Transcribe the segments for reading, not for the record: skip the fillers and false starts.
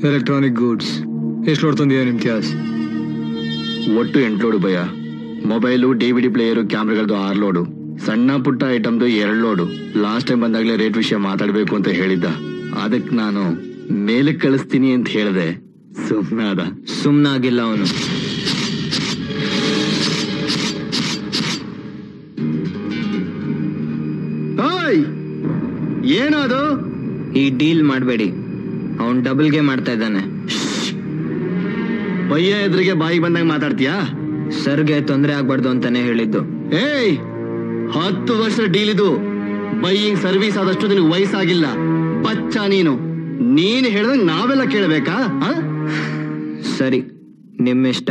Electronic goods ಎಷ್ಟು load ತಂದಿದೆ ನಿಮ್ ಕ್ಯಾಸ್? ಒಟ್ಟು 8 ಲೋಡು ಭಯ. ಮೊಬೈಲು, DVD ಪ್ಲೇಯರು, ಕ್ಯಾಮ್ರಾಗಳದ್ದು 6 ಲೋಡು, ಸಣ್ಣ ಪುಟ್ಟ ಐಟಮ್ದು 2 ಲೋಡು. ಲಾಸ್ಟ್ ಟೈಮ್ ಬಂದಾಗಲೇ ರೇಟ್ ವಿಷಯ ಮಾತಾಡ್ಬೇಕು ಅಂತ ಹೇಳಿದ್ದ. ಅದಕ್ಕೆ ನಾನು ಮೇಲೆ ಕಳಿಸ್ತೀನಿ ಅಂತ ಹೇಳಿದೆ. ಸುಮ್ನಾಗಿಲ್ಲ ಅವನು. ಏನದು? ಈ ಡೀಲ್ ಮಾಡಬೇಡಿ, ಅವನ್ ಡಬಲ್ಗೆ ಮಾಡ್ತಾ ಇದ್ದಾನೆ. ಭಯ್ಯ ಎದುರಿಗೆ ಬಾಯಿ ಬಂದಾಗ ಮಾತಾಡ್ತೀಯಾ? ಸರ್ಗೆ ತೊಂದರೆ ಆಗ್ಬಾರ್ದು ಅಂತಾನೆ ಹೇಳಿದ್ದು. 10 ವರ್ಷ ಡೀಲ್ ಇದು. ಬೈಯಿಂಗ್ ಸರ್ವಿಸ್ ಆದಷ್ಟು ನಿನಗೆ ವಯಸ್ಸಾಗಿಲ್ಲ. ಬಚ್ಚ ನೀನು ಹೇಳ್ದಂಗ್ ನಾವೆಲ್ಲ ಕೇಳಬೇಕಾ? ಸರಿ, ನಿಮ್ಮಿಷ್ಟ.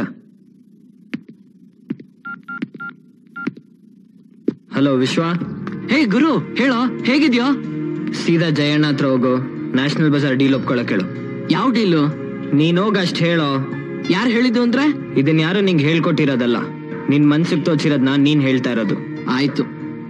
ಹಲೋ ವಿಶ್ವ. ಹೇ ಗುರು, ಹೇಳೋ, ಹೇಗಿದ್ಯೋ? ಸೀದಾ ಜಯಣ್ಣ ಹತ್ರ ಹೋಗು. ನ್ಯಾಷನಲ್ ಬಜಾರ್ ಡೀಲ್ ಒಪ್ಕೊಳಕ್ ಹೇಳು. ಯಾವ ಡೀಲು? ನೀನ್ ಹೋಗ ಅಷ್ಟ್ ಹೇಳೋ. ಯಾರು ಹೇಳಿದ್ದು ಅಂದ್ರೆ? ಇದನ್ ಯಾರು ನಿಂಗೆ ಹೇಳ್ಕೊಟ್ಟಿರೋದಲ್ಲ, ನಿನ್ ಮನ್ಸಿಗೆ ತೋಚಿರೋದ್ನ ನೀನ್ ಹೇಳ್ತಾ ಇರೋದು. ಆಯ್ತು.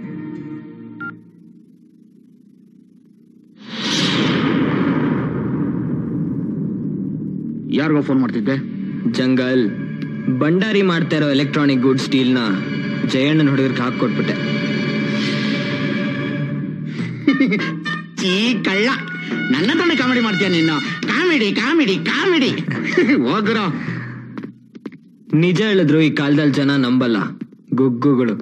ಯಾರಿಗೋ ಫೋನ್ ಮಾಡ್ತಿದ್ದೆ? ಜಂಗಲ್. ಭಂಡಾರಿ ಮಾಡ್ತಾ ಇರೋ ಎಲೆಕ್ಟ್ರಾನಿಕ್ ಗೂಡ್ಸ್ ಡೀಲ್ನ ಜಯಣ್ಣನ ಹುಡುಗರಿಗೆ ಹಾಕೊಟ್ಬಿಟ್ಟೆ. ಚೀ ಕಳ್ಳ, ನನ್ನ ತಂದೆ ಕಾಮಿಡಿ ಮಾಡ್ತೀಯ ನೀನು? Comedy comedy comedy. ಹೋಗ್ರ. ನಿಜ ಹೇಳಿದ್ರು ಈ ಕಾಲದಲ್ಲಿ ಜನ ನಂಬಲ್ಲ, ಗುಗ್ಗುಗಳು.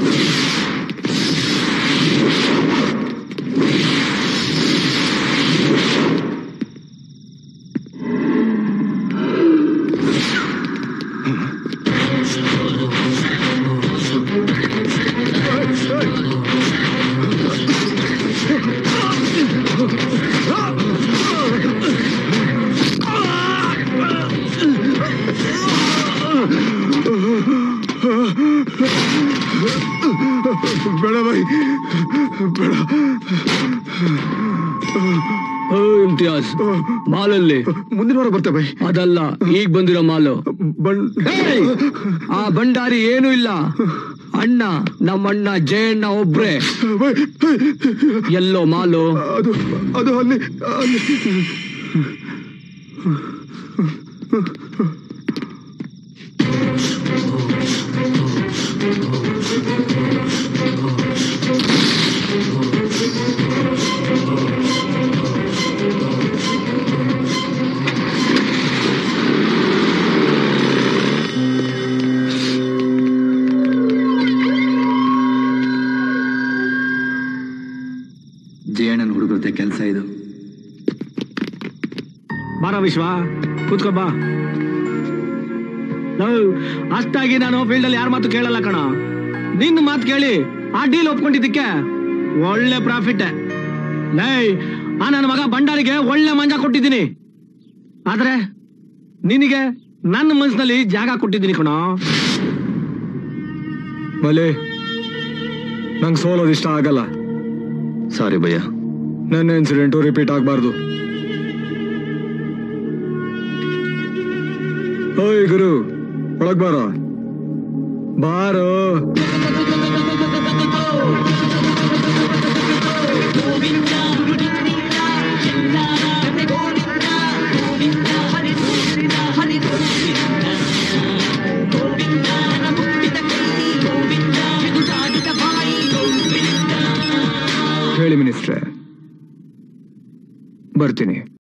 ಬೇಡ ಬೈ, ಬೇಡ. ಇಮ್ತಿಯಾಜ್, ಮಾಲಲ್ಲಿ ಮುಂದಿನ ವಾರ ಬರ್ತೆ ಬೈ. ಅದಲ್ಲ, ಈಗ ಬಂದಿರೋ ಮಾಲು. ಆ ಭಂಡಾರಿ ಏನೂ ಇಲ್ಲ. ಅಣ್ಣ, ನಮ್ಮಣ್ಣ ಜಯಣ್ಣ ಒಬ್ರೆ. ಎಲ್ಲೋ ಮಾಲು? ಅದು ಅಲ್ಲಿ. ಜಯಣ್ಣನ ಹುಡುಗರತೆ ಕೆಲಸ ಇದು. ಬಾರ ವಿಶ್ವ, ಕೂತ್ಕೋ ಬಾ. ಅಷ್ಟಾಗಿ ನಾನು ಫೀಲ್ಡ್ ಅಲ್ಲಿ ಯಾರ ಮಾತು ಕೇಳಲ್ಲ ಕಣ. ನಿನ್ನ ಮಾತು ಕೇಳಿ ಆ ಡೀಲ್ ಒಪ್ಕೊಂಡಿದ್ದಕ್ಕೆ ಒಳ್ಳೆ ಪ್ರಾಫಿಟ್. ನನ್ನ ಮಗ ಭಂಡಾರಿಗೆ ಒಳ್ಳೆ ಮಂಜ ಕೊಟ್ಟಿದ್ದೀನಿ. ಆದ್ರೆ ನಿನಗೆ ನನ್ನ ಮನಸ್ಸಿನಲ್ಲಿ ಜಾಗ ಕೊಟ್ಟಿದ್ದೀನಿ ಕಣ. ಬಲೆ, ನಂಗೆ ಸೋಲೋದು ಇಷ್ಟ ಆಗಲ್ಲ. ಸಾರಿ ಭಯ್ಯ, ನನ್ನ ಇನ್ಸಿಡೆಂಟು ರಿಪೀಟ್ ಆಗಬಾರ್ದು. ಓಯ್ ಗುರು, ಒಳಗ್ ಬಾರೋ. ಬಾರೋ. ಹೇಳಿ ಮಿನಿಸ್ಟ್ರೆ, ಬರ್ತೀನಿ.